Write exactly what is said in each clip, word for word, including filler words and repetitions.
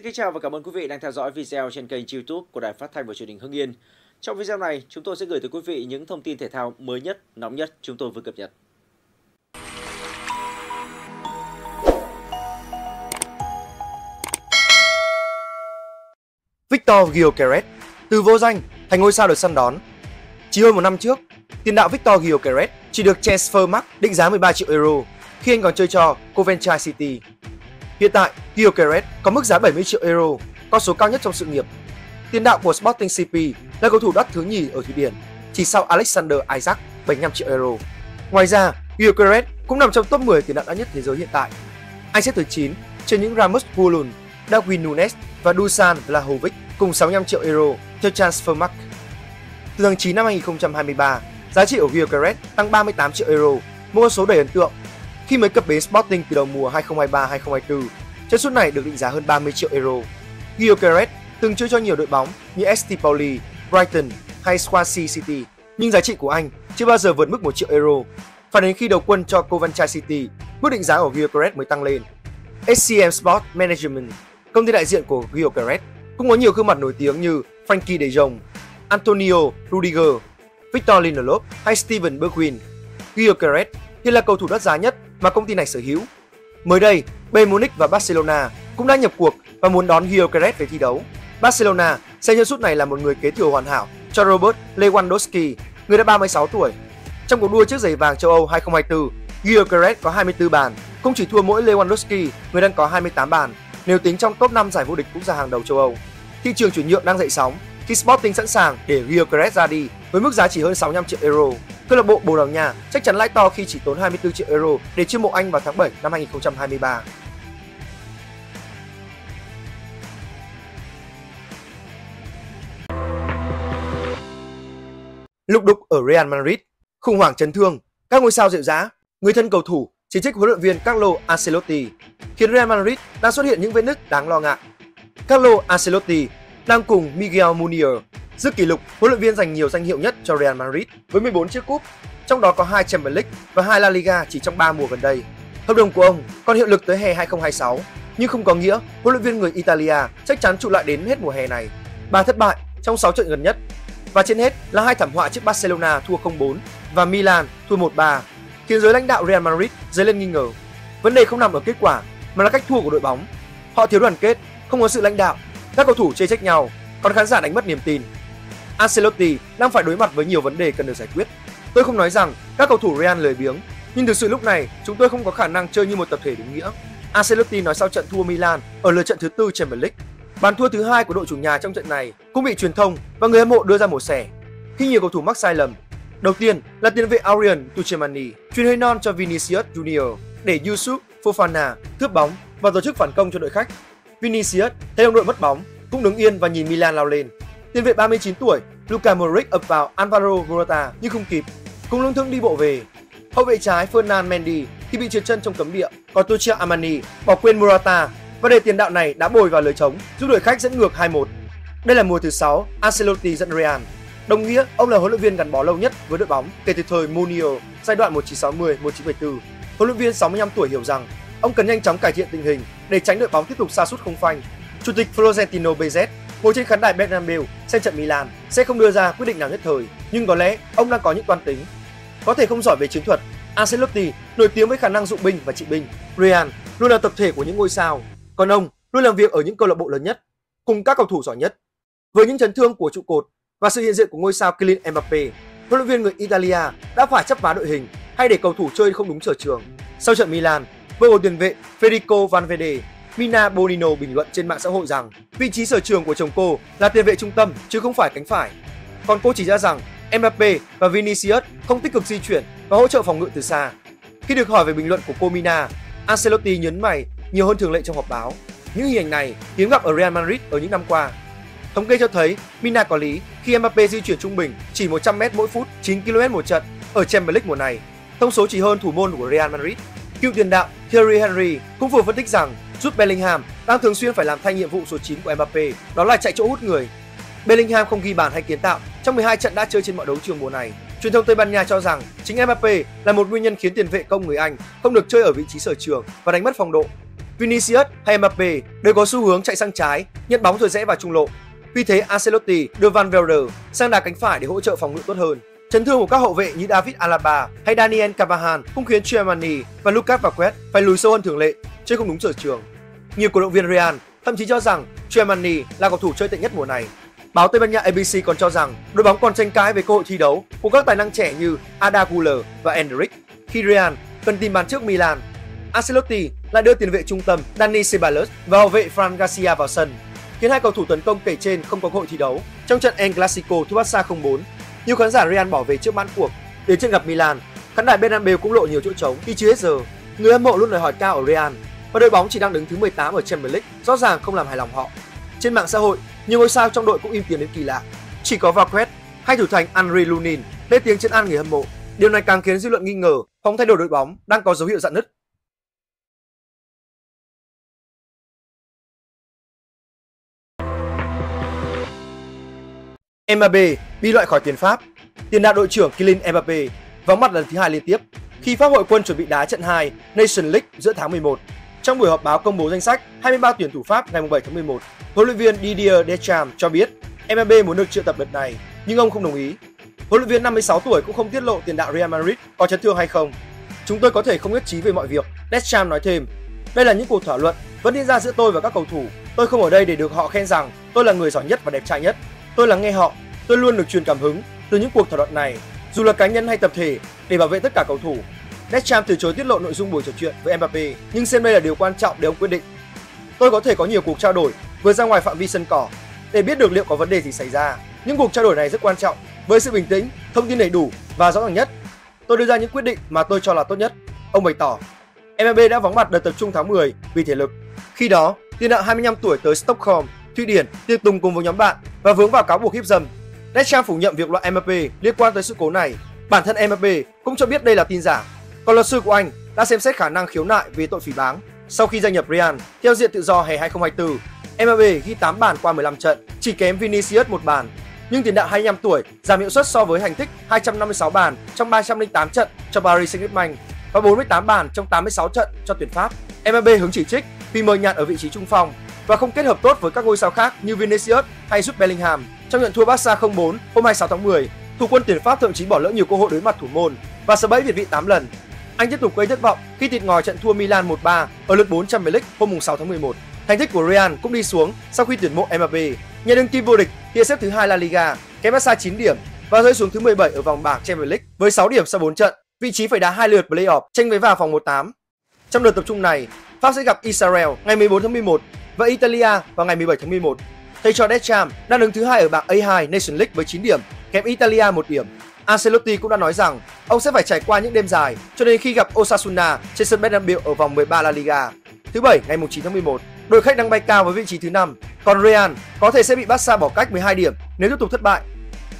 kính chào và cảm ơn quý vị đang theo dõi video trên kênh YouTube của Đài Phát thanh và Truyền hình Hưng Yên. Trong video này, chúng tôi sẽ gửi tới quý vị những thông tin thể thao mới nhất, nóng nhất chúng tôi vừa cập nhật. Victor Gyökeres từ vô danh thành ngôi sao được săn đón. Chỉ hơn một năm trước, tiền đạo Victor Gyökeres chỉ được Transfermarkt định giá mười ba triệu euro khi anh còn chơi cho Coventry City. Hiện tại, Gyökeres có mức giá bảy mươi triệu euro, con số cao nhất trong sự nghiệp. Tiền đạo của Sporting xê pê là cầu thủ đắt thứ nhì ở Thụy Điển, chỉ sau Alexander Isak bảy mươi lăm triệu euro. Ngoài ra, Gyökeres cũng nằm trong top mười tiền đạo đắt nhất thế giới hiện tại. Anh xếp thứ chín trên những Rasmus Højlund, Darwin Núñez và Dusan Vlahovic cùng sáu mươi lăm triệu euro theo Transfermarkt. Từ tháng chín năm hai nghìn không trăm hai mươi ba, giá trị của Gyökeres tăng ba mươi tám triệu euro, một con số đầy ấn tượng. Khi mới cập bến Sporting từ đầu mùa hai nghìn không trăm hai mươi ba hai nghìn không trăm hai mươi tư, chân sút này được định giá hơn ba mươi triệu euro. Gyökeres từng chơi cho nhiều đội bóng như ét tê Pauli, Brighton hay Swansea City, nhưng giá trị của anh chưa bao giờ vượt mức một triệu euro. Phải đến khi đầu quân cho Coventry City, mức định giá của Gyökeres mới tăng lên. ét xê em Sport Management, công ty đại diện của Gyökeres, cũng có nhiều gương mặt nổi tiếng như Frankie de Jong, Antonio Rudiger, Victor Lindelof hay Steven Bergwijn. Gyökeres hiện là cầu thủ đắt giá nhất mà công ty này sở hữu. Mới đây, Bayern Munich và Barcelona cũng đã nhập cuộc và muốn đón Gyökeres về thi đấu. Barcelona xem chân sút này là một người kế thừa hoàn hảo cho Robert Lewandowski, người đã ba mươi sáu tuổi. Trong cuộc đua chiếc giày vàng châu Âu hai nghìn không trăm hai mươi tư, Gyökeres có hai mươi tư bàn, không chỉ thua mỗi Lewandowski, người đang có hai mươi tám bàn, nếu tính trong top năm giải vô địch quốc gia hàng đầu châu Âu. Thị trường chuyển nhượng đang dậy sóng khi Sporting sẵn sàng để Gyökeres ra đi với mức giá chỉ hơn sáu mươi lăm triệu euro. Câu lạc bộ Bồ Đào Nha chắc chắn lãi to khi chỉ tốn hai mươi tư triệu euro để chiêu mộ anh vào tháng bảy năm hai nghìn không trăm hai mươi ba. Lục đục ở Real Madrid, khủng hoảng chấn thương, các ngôi sao rệu rã, người thân cầu thủ chỉ trích huấn luyện viên Carlo Ancelotti, khiến Real Madrid đang xuất hiện những vết nứt đáng lo ngại. Carlo Ancelotti đang cùng Miguel Munier giữ kỷ lục huấn luyện viên giành nhiều danh hiệu nhất cho Real Madrid với mười bốn chiếc cúp, trong đó có hai Champions League và hai La Liga chỉ trong ba mùa gần đây. Hợp đồng của ông còn hiệu lực tới hè hai nghìn không trăm hai mươi sáu, nhưng không có nghĩa huấn luyện viên người Italia chắc chắn trụ lại đến hết mùa hè này. Ba thất bại trong sáu trận gần nhất, và trên hết là hai thảm họa trước Barcelona thua không bốn và Milan thua một ba, khiến giới lãnh đạo Real Madrid dấy lên nghi ngờ. Vấn đề không nằm ở kết quả mà là cách thua của đội bóng. Họ thiếu đoàn kết, không có sự lãnh đạo, các cầu thủ chê trách nhau, còn khán giả đánh mất niềm tin. Ancelotti đang phải đối mặt với nhiều vấn đề cần được giải quyết. Tôi không nói rằng các cầu thủ Real lười biếng, nhưng thực sự lúc này chúng tôi không có khả năng chơi như một tập thể đúng nghĩa. Ancelotti nói sau trận thua Milan ở lượt trận thứ tư Champions League. Bàn thua thứ hai của đội chủ nhà trong trận này cũng bị truyền thông và người hâm mộ đưa ra mổ xẻ khi nhiều cầu thủ mắc sai lầm. Đầu tiên là tiền vệ Aurelien Tchouameni chuyền hơi non cho Vinicius Junior để Youssouf Fofana cướp bóng và tổ chức phản công cho đội khách. Vinicius thấy đồng đội mất bóng cũng đứng yên và nhìn Milan lao lên. Tiền vệ ba mươi chín tuổi Luka Modric ập vào Alvaro Morata nhưng không kịp, cũng lững thững đi bộ về. Hậu vệ trái Ferland Mendy thì bị trượt chân trong cấm địa, còn Tuchel Amani bỏ quên Morata và để tiền đạo này đá bồi vào lưới trống giúp đội khách dẫn ngược hai một. Đây là mùa thứ sáu Ancelotti dẫn Real, đồng nghĩa ông là huấn luyện viên gắn bó lâu nhất với đội bóng kể từ thời Mourinho giai đoạn một nghìn chín trăm sáu mươi đến một nghìn chín trăm bảy mươi tư. Huấn luyện viên sáu mươi lăm tuổi hiểu rằng ông cần nhanh chóng cải thiện tình hình để tránh đội bóng tiếp tục sa sút không phanh. Chủ tịch Florentino Perez ngồi trên khán đài Bernabeu xem trận Milan sẽ không đưa ra quyết định nào nhất thời, nhưng có lẽ ông đang có những toan tính. Có thể không giỏi về chiến thuật, Ancelotti nổi tiếng với khả năng dụng binh và trị binh. Real luôn là tập thể của những ngôi sao, còn ông luôn làm việc ở những câu lạc bộ lớn nhất cùng các cầu thủ giỏi nhất. Với những chấn thương của trụ cột và sự hiện diện của ngôi sao Kylian Mbappe, huấn luyện viên người Italia đã phải chấp vá đội hình hay để cầu thủ chơi không đúng sở trường. Sau trận Milan, vợ của tiền vệ Federico Valverde, Mina Bonino bình luận trên mạng xã hội rằng vị trí sở trường của chồng cô là tiền vệ trung tâm chứ không phải cánh phải. Còn cô chỉ ra rằng Mbappe và Vinicius không tích cực di chuyển và hỗ trợ phòng ngự từ xa. Khi được hỏi về bình luận của cô Mina, Ancelotti nhấn mày nhiều hơn thường lệ trong họp báo. Những hình ảnh này hiếm gặp ở Real Madrid ở những năm qua. Thống kê cho thấy Mina có lý khi Mbappe di chuyển trung bình chỉ một trăm mét mỗi phút, chín ki lô mét một trận ở Champions League mùa này, thông số chỉ hơn thủ môn của Real Madrid. Cựu tiền đạo Thierry Henry cũng vừa phân tích rằng Jude Bellingham đang thường xuyên phải làm thay nhiệm vụ số chín của Mbappe, đó là chạy chỗ hút người. Bellingham không ghi bàn hay kiến tạo trong mười hai trận đã chơi trên mọi đấu trường mùa này. Truyền thông Tây Ban Nha cho rằng chính Mbappe là một nguyên nhân khiến tiền vệ công người Anh không được chơi ở vị trí sở trường và đánh mất phong độ. Vinicius hay Mbappe đều có xu hướng chạy sang trái, nhận bóng rồi rẽ vào trung lộ. Vì thế Ancelotti đưa Van Velder sang đá cánh phải để hỗ trợ phòng ngự tốt hơn. Chấn thương của các hậu vệ như David Alaba hay Daniel Carvajal cũng khiến Tchouaméni và Lucas Vazquez phải lùi sâu hơn thường lệ, chơi không đúng sở trường. Nhiều cổ động viên Real thậm chí cho rằng Tchouaméni là cầu thủ chơi tệ nhất mùa này. Báo Tây Ban Nha a bê xê còn cho rằng đội bóng còn tranh cãi về cơ hội thi đấu của các tài năng trẻ như Arda Güler và Endrick. Khi Real cần tìm bàn trước Milan, Ancelotti lại đưa tiền vệ trung tâm Dani Ceballos và hậu vệ Fran Garcia vào sân, khiến hai cầu thủ tấn công kể trên không có cơ hội thi đấu. Trong trận El Clasico thua Barca không bốn, nhiều khán giả Real bỏ về trước mãn cuộc. Đến trận gặp Milan, khán đài Bernabeu cũng lộ nhiều chỗ trống khi chưa hết giờ. Người hâm mộ luôn đòi hỏi cao ở Real và đội bóng chỉ đang đứng thứ mười tám ở Champions League, rõ ràng không làm hài lòng họ. Trên mạng xã hội, nhiều ngôi sao trong đội cũng im tiếng đến kỳ lạ. Chỉ có Vazquez hay thủ thành Andriy Lunin lên tiếng trấn an người hâm mộ. Điều này càng khiến dư luận nghi ngờ phong thay đổi đội bóng đang có dấu hiệu rạn nứt. Mbappe bị loại khỏi tuyển Pháp. Tiền đạo đội trưởng Kylian Mbappe vắng mặt lần thứ hai liên tiếp khi Pháp hội quân chuẩn bị đá trận hai Nations League giữa tháng mười một. Trong buổi họp báo công bố danh sách hai mươi ba tuyển thủ Pháp ngày bảy tháng mười một, huấn luyện viên Didier Deschamps cho biết Mbappe muốn được triệu tập đợt này, nhưng ông không đồng ý. Huấn luyện viên năm mươi sáu tuổi cũng không tiết lộ tiền đạo Real Madrid có chấn thương hay không. Chúng tôi có thể không nhất trí về mọi việc, Deschamps nói thêm. Đây là những cuộc thảo luận vẫn diễn ra giữa tôi và các cầu thủ. Tôi không ở đây để được họ khen rằng tôi là người giỏi nhất và đẹp trai nhất. Tôi lắng nghe họ. Tôi luôn được truyền cảm hứng từ những cuộc thảo luận này, dù là cá nhân hay tập thể, để bảo vệ tất cả cầu thủ. Deschamps từ chối tiết lộ nội dung buổi trò chuyện với Mbappe, nhưng xem đây là điều quan trọng để ông quyết định. Tôi có thể có nhiều cuộc trao đổi vượt ra ngoài phạm vi sân cỏ để biết được liệu có vấn đề gì xảy ra. Những cuộc trao đổi này rất quan trọng với sự bình tĩnh, thông tin đầy đủ và rõ ràng nhất. Tôi đưa ra những quyết định mà tôi cho là tốt nhất, ông bày tỏ. Mbappe đã vắng mặt đợt tập trung tháng mười vì thể lực. Khi đó, tiền đạo hai mươi lăm tuổi tới Stockholm, Thụy Điển tiệc tùng cùng với nhóm bạn và vướng vào cáo buộc hiếp dâm. Deschamps phủ nhận việc loại Mbappe liên quan tới sự cố này. Bản thân Mbappe cũng cho biết đây là tin giả. Còn luật sư của anh đã xem xét khả năng khiếu nại về tội phỉ báng. Sau khi gia nhập Real theo diện tự do hè hai không hai tư, Mbappe ghi tám bàn qua mười lăm trận, chỉ kém Vinicius một bàn. Nhưng tiền đạo hai mươi lăm tuổi giảm hiệu suất so với thành tích hai trăm năm mươi sáu bàn trong ba trăm lẻ tám trận cho Paris Saint-Germain và bốn mươi tám bàn trong tám mươi sáu trận cho tuyển Pháp. Mbappe hứng chỉ trích vì mờ nhạt ở vị trí trung phong và không kết hợp tốt với các ngôi sao khác như Vinicius hay Jude Bellingham. Trong trận thua Barca không bốn hôm hai mươi sáu tháng mười, thủ quân tuyển Pháp thậm chí bỏ lỡ nhiều cơ hội đối mặt thủ môn và sờ bẫy việt vị tám lần. Anh tiếp tục gây thất vọng khi thịt ngòi trận thua Milan một ba ở lượt bốn Champions League hôm sáu tháng mười một. Thành tích của Real cũng đi xuống sau khi tuyển mộ Mbappe. Nhà đương kim vô địch hiện xếp thứ hai La Liga, kém Barca chín điểm và rơi xuống thứ mười bảy ở vòng bảng Champions League với sáu điểm sau bốn trận, vị trí phải đá hai lượt play-off tranh vé vào vòng một tám. Trong đợt tập trung này, Pháp sẽ gặp Israel ngày mười bốn tháng mười một và Italia vào ngày mười bảy tháng mười một. Thầy trò Deschamps đang đứng thứ hai ở bảng A hai Nations League với chín điểm, kém Italia một điểm. Ancelotti cũng đã nói rằng ông sẽ phải trải qua những đêm dài cho đến khi gặp Osasuna trên sân Bernabeu ở vòng mười ba La Liga. Thứ bảy ngày chín tháng mười một, đội khách đang bay cao với vị trí thứ năm, còn Real có thể sẽ bị Barca bỏ cách mười hai điểm nếu tiếp tục thất bại.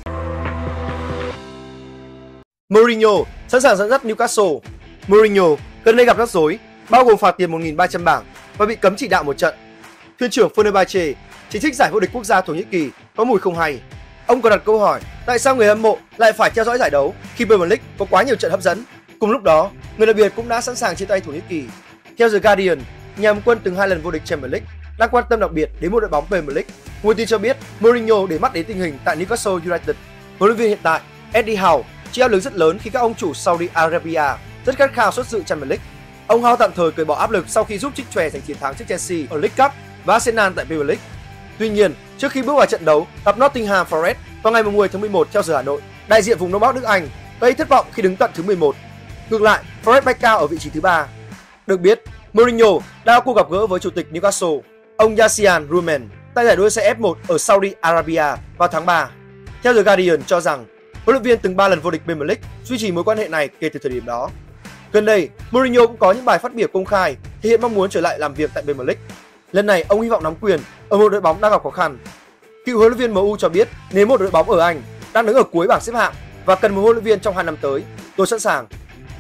Mourinho sẵn sàng dẫn dắt Newcastle. Mourinho gần đây gặp rắc rối, bao gồm phạt tiền một nghìn ba trăm bảng và bị cấm chỉ đạo một trận. Thuyền trưởng Fenerbahce chỉ trích giải vô địch quốc gia Thổ Nhĩ Kỳ có mùi không hay. Ông còn đặt câu hỏi tại sao người hâm mộ lại phải theo dõi giải đấu khi Premier League có quá nhiều trận hấp dẫn. Cùng lúc đó, người đặc biệt cũng đã sẵn sàng chia tay Thổ Nhĩ Kỳ. Theo The Guardian, nhà cầm quân từng hai lần vô địch Champions League đang quan tâm đặc biệt đến một đội bóng Premier League. Nguồn tin cho biết Mourinho để mắt đến tình hình tại Newcastle United. Huấn luyện viên hiện tại Eddie Howe chịu áp lực rất lớn khi các ông chủ Saudi Arabia rất khát khao xuất dự Champions League. Ông Howe tạm thời cởi bỏ áp lực sau khi giúp trích chòe giành chiến thắng trước Chelsea ở League Cup và Arsenal tại Premier League. Tuy nhiên, trước khi bước vào trận đấu gặp Nottingham Forest vào ngày mười tháng mười một theo giờ Hà Nội, đại diện vùng Đông Bắc nước Anh gây thất vọng khi đứng tận thứ mười một. Ngược lại, Forest bay cao ở vị trí thứ ba. Được biết, Mourinho đã có cuộc gặp gỡ với chủ tịch Newcastle, ông Yassine Roumane, tại giải đua xe F một ở Saudi Arabia vào tháng ba. Theo The Guardian cho rằng, huấn luyện viên từng ba lần vô địch Premier League duy trì mối quan hệ này kể từ thời điểm đó. Gần đây, Mourinho cũng có những bài phát biểu công khai thể hiện mong muốn trở lại làm việc tại Premier League. Lần này, ông hy vọng nắm quyền ở một đội bóng đang gặp khó khăn. Cựu huấn luyện viên em u cho biết nếu một đội bóng ở Anh đang đứng ở cuối bảng xếp hạng và cần một huấn luyện viên trong hai năm tới, tôi sẵn sàng.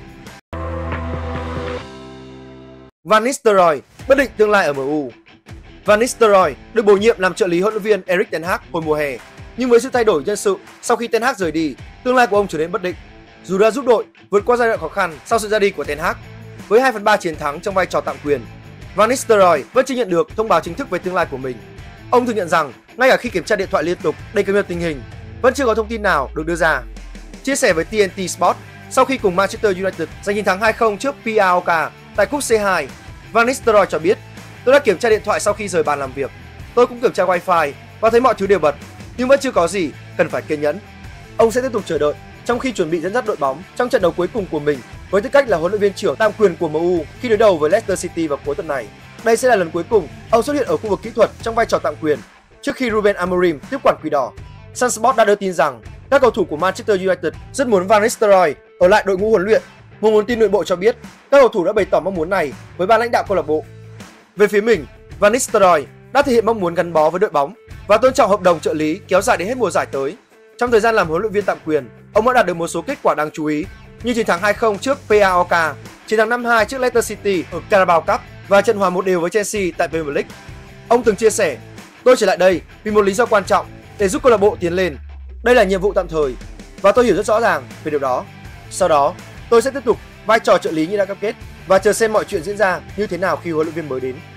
Van Nistelrooy bất định tương lai ở em u. Van Nistelrooy được bổ nhiệm làm trợ lý huấn luyện viên Erik ten Hag hồi mùa hè, nhưng với sự thay đổi nhân sự sau khi ten Hag rời đi, tương lai của ông trở nên bất định. Dù đã giúp đội vượt qua giai đoạn khó khăn sau sự ra đi của ten Hag với hai phần ba chiến thắng trong vai trò tạm quyền, Van Nistelrooy vẫn chưa nhận được thông báo chính thức về tương lai của mình. Ông thừa nhận rằng ngay cả khi kiểm tra điện thoại liên tục để cập nhật tình hình, vẫn chưa có thông tin nào được đưa ra. Chia sẻ với tê en tê Sport, sau khi cùng Manchester United giành chiến thắng hai không trước pê a o ca tại cúp xê hai, Van Nistelrooy cho biết: "Tôi đã kiểm tra điện thoại sau khi rời bàn làm việc. Tôi cũng kiểm tra wifi và thấy mọi thứ đều bật, nhưng vẫn chưa có gì cần phải kiên nhẫn." Ông sẽ tiếp tục chờ đợi trong khi chuẩn bị dẫn dắt đội bóng trong trận đấu cuối cùng của mình với tư cách là huấn luyện viên trưởng tạm quyền của em u khi đối đầu với Leicester City vào cuối tuần này. Đây sẽ là lần cuối cùng ông xuất hiện ở khu vực kỹ thuật trong vai trò tạm quyền trước khi Ruben Amorim tiếp quản Quỷ Đỏ. Sun Sport đã đưa tin rằng các cầu thủ của Manchester United rất muốn Van Nistelrooy ở lại đội ngũ huấn luyện. Một nguồn tin nội bộ cho biết các cầu thủ đã bày tỏ mong muốn này với ban lãnh đạo câu lạc bộ. Về phía mình, Van Nistelrooy đã thể hiện mong muốn gắn bó với đội bóng và tôn trọng hợp đồng trợ lý kéo dài đến hết mùa giải tới. Trong thời gian làm huấn luyện viên tạm quyền, ông đã đạt được một số kết quả đáng chú ý như chiến thắng hai không trước pê a o ca, chiến thắng năm hai trước Leicester City ở Carabao Cup và trận hòa một đều với Chelsea tại Premier League. Ông từng chia sẻ: "Tôi trở lại đây vì một lý do quan trọng, để giúp câu lạc bộ tiến lên. Đây là nhiệm vụ tạm thời và tôi hiểu rất rõ ràng về điều đó. Sau đó, tôi sẽ tiếp tục vai trò trợ lý như đã cam kết và chờ xem mọi chuyện diễn ra như thế nào khi huấn luyện viên mới đến."